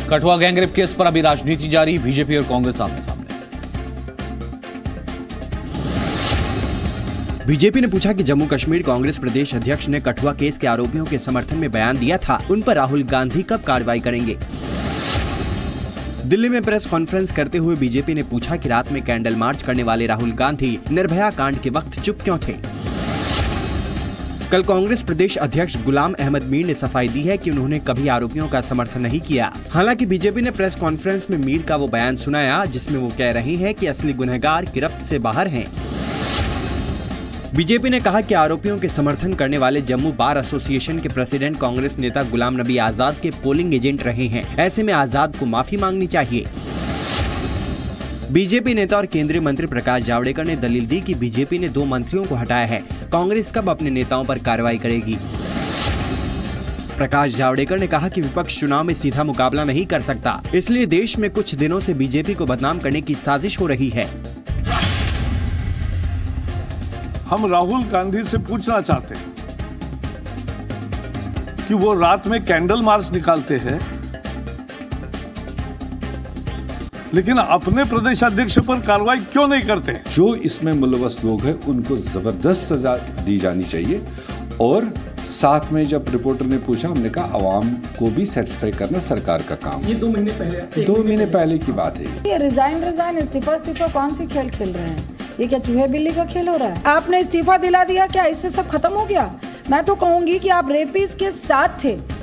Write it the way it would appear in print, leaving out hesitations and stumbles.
Kathua gangrape case पर अभी राजनीति जारी, बीजेपी और कांग्रेस आमने सामने। बीजेपी ने पूछा कि जम्मू कश्मीर कांग्रेस प्रदेश अध्यक्ष ने कठुआ केस के आरोपियों के समर्थन में बयान दिया था, उन पर राहुल गांधी कब कार्रवाई करेंगे। दिल्ली में प्रेस कॉन्फ्रेंस करते हुए बीजेपी ने पूछा कि रात में कैंडल मार्च करने वाले राहुल गांधी निर्भया कांड के वक्त चुप क्यों थे। कल कांग्रेस प्रदेश अध्यक्ष गुलाम अहमद मीर ने सफाई दी है कि उन्होंने कभी आरोपियों का समर्थन नहीं किया। हालांकि बीजेपी ने प्रेस कॉन्फ्रेंस में मीर का वो बयान सुनाया जिसमें वो कह रहे हैं कि असली गुनहगार गिरफ्त से बाहर हैं। बीजेपी ने कहा कि आरोपियों के समर्थन करने वाले जम्मू बार एसोसिएशन के प्रेसिडेंट कांग्रेस नेता गुलाम नबी आजाद के पोलिंग एजेंट रहे हैं। ऐसे में आजाद को माफी मांगनी चाहिए। बीजेपी नेता और केंद्रीय मंत्री प्रकाश जावड़ेकर ने दलील दी कि बीजेपी ने 2 मंत्रियों को हटाया है, कांग्रेस कब अपने नेताओं पर कार्रवाई करेगी। प्रकाश जावड़ेकर ने कहा कि विपक्ष चुनाव में सीधा मुकाबला नहीं कर सकता, इसलिए देश में कुछ दिनों से बीजेपी को बदनाम करने की साजिश हो रही है। हम राहुल गांधी से पूछना चाहते हैं कि वो रात में कैंडल मार्च निकालते हैं, लेकिन अपने प्रदेश अध्यक्ष पर कार्रवाई क्यों नहीं करते? जो इसमें मुलव्वस लोग हैं उनको जबरदस्त सजा दी जानी चाहिए। और साथ में जब रिपोर्टर ने पूछा, हमने कहा अवाम को भी सेटिस्फाई करना सरकार का काम। ये 2 महीने पहले की बात है। ये रिजाइन इस्तीफा कौन सी खेल खेल रहे हैं? ये क्या चूहे बिल्ली का खेल हो रहा है? आपने इस्तीफा दिला दिया, क्या इससे सब खत्म हो गया? मैं तो कहूंगी कि आप रेपिस के साथ थे।